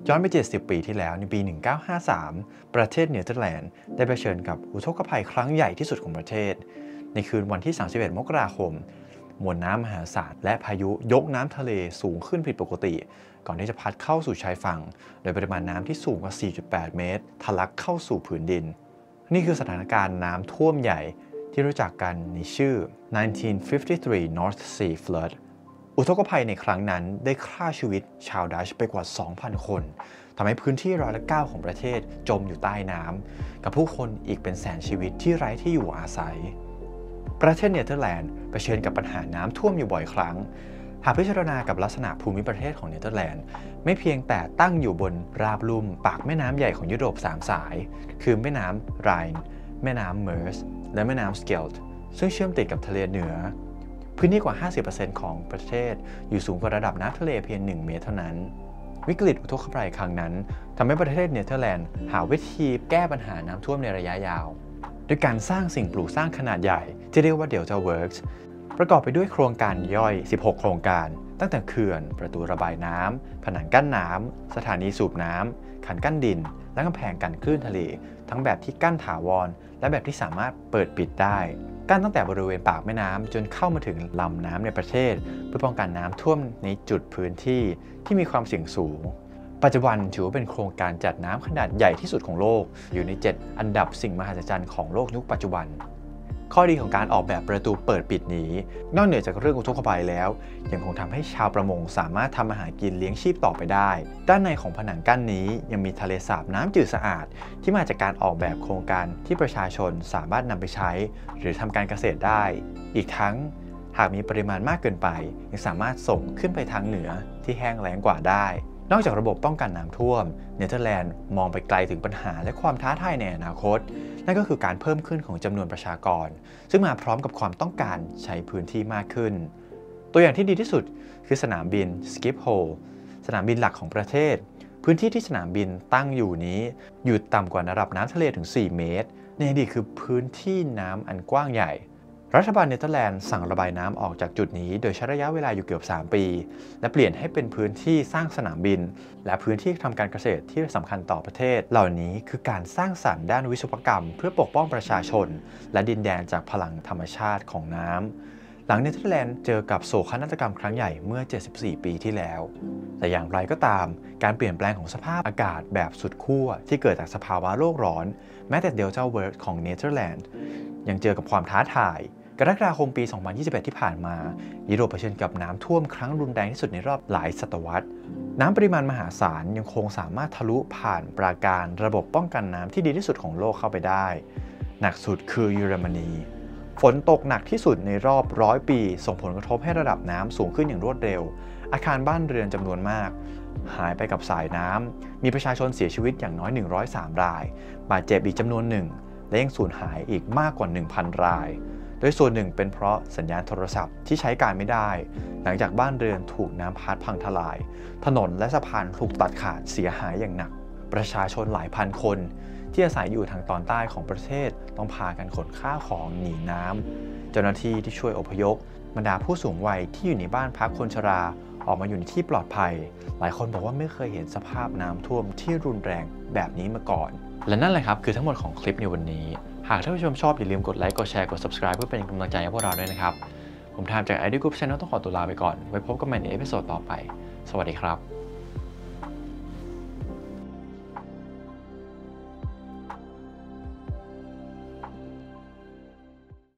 ย้อนไป70 ปีที่แล้วในปี 1953 ประเทศเนเธอร์แลนด์ได้เผชิญกับอุทกภัยครั้งใหญ่ที่สุดของประเทศในคืนวันที่ 31 มกราคมมวลน้ำมหาศาลและพายุยกน้ำทะเลสูงขึ้นผิดปกติก่อนที่จะพัดเข้าสู่ชายฝั่งโดยปริมาณน้ำที่สูงกว่า 4.8 เมตรทะลักเข้าสู่ผืนดินนี่คือสถานการณ์น้ำท่วมใหญ่ที่รู้จักกันในชื่อ 1953 North Sea Flood อุทกภัยในครั้งนั้นได้ฆ่าชีวิตชาวดัชไปกว่า 2,000 คนทำให้พื้นที่9%ของประเทศจมอยู่ใต้น้ำกับผู้คนอีกเป็นแสนชีวิตที่ไร้ที่อยู่อาศัยประเทศเนเธอร์แลนด์เผชิญกับปัญหาน้ำท่วมอยู่บ่อยครั้งหากพิจารณากับลักษณะภูมิประเทศของเนเธอร์แลนด์ไม่เพียงแต่ตั้งอยู่บนราบลุ่มปากแม่น้ำใหญ่ของยุโรป3 สายคือแม่น้ำไรน์แม่น้ำเมอร์สและแม่น้ำสเกลต์ซึ่งเชื่อมติดกับทะเลเหนือพื้นที่กว่า 50% ของประเทศอยู่สูงกว่าระดับน้ำทะเลเพียง1 เมตรเท่านั้นวิกฤตอุทกภัยครั้งนั้นทำให้ประเทศเนเธอร์แลนด์หาวิธีแก้ปัญหาน้ำท่วมในระยะยาวด้วยการสร้างสิ่งปลูกสร้างขนาดใหญ่ที่เรียกว่า Delta Works ประกอบไปด้วยโครงการย่อย16 โครงการตั้งแต่เขื่อนประตูระบายน้ำผนังกั้นน้ำสถานีสูบน้ำคันกั้นดินและกำแพงกันคลื่นทะเลทั้งแบบที่กั้นถาวรและแบบที่สามารถเปิดปิดได้กั้นตั้งแต่บริเวณปากแม่น้ำจนเข้ามาถึงลำน้ำในประเทศเพื่อป้องกันน้ำท่วมในจุดพื้นที่ที่มีความเสี่ยงสูงปัจจุบันถือว่าเป็นโครงการจัดน้ำขนาดใหญ่ที่สุดของโลกอยู่ใน7 อันดับสิ่งมหัศจรรย์ของโลกยุคปัจจุบันข้อดีของการออกแบบประตูเปิดปิดนี้นอกเหนือจากเรื่องอุทกภัยแล้วยังคงทำให้ชาวประมงสามารถทำอาหารกินเลี้ยงชีพต่อไปได้ด้านในของผนังกั้นนี้ยังมีทะเลสาบน้ำจืดสะอาดที่มาจากการออกแบบโครงการที่ประชาชนสามารถนำไปใช้หรือทำการเกษตรได้อีกทั้งหากมีปริมาณมากเกินไปยังสามารถส่งขึ้นไปทางเหนือที่แห้งแล้งกว่าได้นอกจากระบบป้องกันน้ำท่วมเนเธอร์แลนด์มองไปไกลถึงปัญหาและความท้าทายในอนาคตนั่นก็คือการเพิ่มขึ้นของจำนวนประชากรซึ่งมาพร้อมกับความต้องการใช้พื้นที่มากขึ้นตัวอย่างที่ดีที่สุดคือสนามบินสกิปโฮลสนามบินหลักของประเทศพื้นที่ที่สนามบินตั้งอยู่นี้อยู่ต่ำกว่าระดับน้ำทะเลถึง 4 เมตรในอดีตคือพื้นที่น้ำอันกว้างใหญ่รัฐบาลเนเธอร์แลนด์สั่งระบายน้ำออกจากจุดนี้โดยใช้ระยะเวลาอยู่เกือบ3 ปีและเปลี่ยนให้เป็นพื้นที่สร้างสนามบินและพื้นที่ทำการเกษตรที่สำคัญต่อประเทศเหล่านี้คือการสร้างสรรค์ด้านวิศวกรรมเพื่อปกป้องประชาชนและดินแดนจากพลังธรรมชาติของน้ำหลังเนเธอร์แลนด์เจอกับโศกนาฏกรรมครั้งใหญ่เมื่อ74 ปีที่แล้วแต่อย่างไรก็ตามการเปลี่ยนแปลงของสภาพอากาศแบบสุดขั้วที่เกิดจากสภาวะโลกร้อนแม้แต่ Delta Works ของเนเธอร์แลนด์ยังเจอกับความท้าทายกรกฎาคมปี 2021 ที่ผ่านมายุโรปเผชิญกับน้ำท่วมครั้งรุนแรงที่สุดในรอบหลายศตวรรษน้ำปริมาณมหาศาลยังคงสามารถทะลุผ่านปราการระบบป้องกันน้ำที่ดีที่สุดของโลกเข้าไปได้หนักสุดคือเยอรมนีฝนตกหนักที่สุดในรอบ100 ปีส่งผลกระทบให้ระดับน้ำสูงขึ้นอย่างรวดเร็วอาคารบ้านเรือนจำนวนมากหายไปกับสายน้ำมีประชาชนเสียชีวิตอย่างน้อย103 รายบาดเจ็บอีกจำนวนหนึ่งและยังสูญหายอีกมากกว่า 1,000 รายโดยส่วนหนึ่งเป็นเพราะสัญญาณโทรศัพท์ที่ใช้การไม่ได้หลังจากบ้านเรือนถูกน้ำพัดพังทลายถนนและสะพานถูกตัดขาดเสียหายอย่างหนักประชาชนหลายพันคนที่อาศัยอยู่ทางตอนใต้ของประเทศต้องพากันขนข้าวของหนีน้ำเจ้าหน้าที่ที่ช่วยอพยพบรรดาผู้สูงวัยที่อยู่ในบ้านพักคนชราออกมาอยู่ในที่ปลอดภัยหลายคนบอกว่าไม่เคยเห็นสภาพน้ำท่วมที่รุนแรงแบบนี้มาก่อนและนั่นแหละครับคือทั้งหมดของคลิปในวันนี้หากท่านผู้ชมชอบอย่าลืมกดไลค์กดแชร์กด subscribe เพื่อเป็นกำลังใจให้พวกเราด้วยนะครับผมทามจาก ID Group Channel ต้องขอตัวลาไปก่อนไว้พบกันใหม่ในเอพิโซดต่อไปสวัสดีครับ